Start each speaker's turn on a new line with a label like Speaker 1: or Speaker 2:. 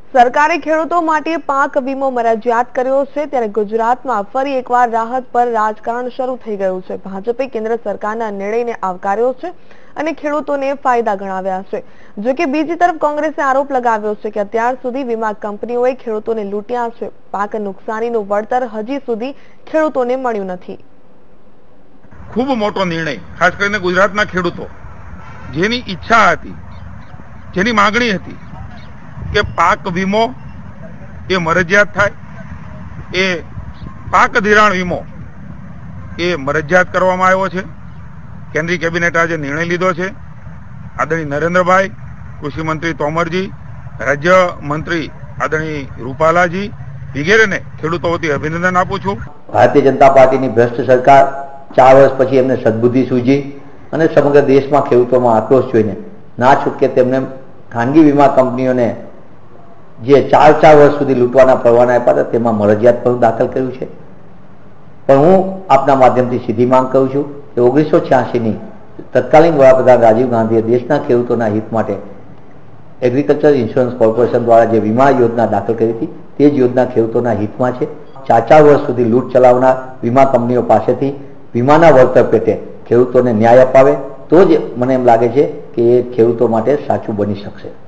Speaker 1: સરકારે ખેડૂતો માટે પાક વીમો મરજિયાત કર્યો છે, ત્યારે ગુજરાતમાં ફરી એકવાર રાહત પર રાજકારણ શરૂ થઈ ગયું છે। ભાજપે કેન્દ્ર સરકારના નિર્ણયને આવકાર્યો છે અને ખેડૂતોને ફાયદા ગણાવ્યા છે। જો કે બીજી તરફ કોંગ્રેસે આરોપ લગાવ્યો છે કે અત્યાર સુધી વીમા કંપનીઓએ ખેડૂતોને લૂંટ્યા છે। પાક નુકસાનીનું વળતર હજી સુધી ખેડૂતોને મળ્યું નથી।
Speaker 2: ખૂબ મોટો નિર્ણય, ખાસ કરીને ગુજરાતના ખેડૂતો જેની ઈચ્છા હતી, જેની માંગણી હતી કે પાક વીમો એ મરજિયાત થાય, એ પાક ધિરાણ વીમો એ મરજિયાત કરવામાં આવ્યો છે। કેન્દ્રીય કેબિનેટ આજે નિર્ણય લીધો છે। આદરણીય નરેન્દ્રભાઈ, કૃષિ મંત્રી તોમરજી, રાજ્ય મંત્રી આદરણીય રૂપાલાજી વગેરેને ખેડૂતો વતી અભિનંદન આપું છું।
Speaker 3: ભારતીય જનતા પાર્ટીની ભ્રષ્ટ સરકાર 4 વર્ષ પછી એમને સદબુદ્ધિ સૂજી અને સમગ્ર દેશમાં ખેડૂતોમાં આક્રોશ જોઈને ના છૂટકે તેમને ખાનગી વીમા કંપનીઓને જે 4 વર્ષ સુધી લૂંટવાના પરવાના આપ્યા હતા તેમાં મરજિયાત પણ દાખલ કર્યું છે। પણ હું આપના માધ્યમથી સીધી માંગ કરું છું કે 1986ની તત્કાલીન વડાપ્રધાન રાજીવ ગાંધીએ દેશના ખેડૂતોના હિત માટે એગ્રીકલ્ચર ઇન્સ્યોરન્સ કોર્પોરેશન દ્વારા જે વીમા યોજના દાખલ કરી હતી તે જ યોજના ખેડૂતોના હિતમાં છે। 4 વર્ષ સુધી લૂંટ ચલાવનાર વીમા કંપનીઓ પાસેથી વીમાના વળતર પેટે ખેડૂતોને ન્યાય અપાવે તો જ મને એમ લાગે છે કે એ ખેડૂતો માટે સાચું બની શકશે।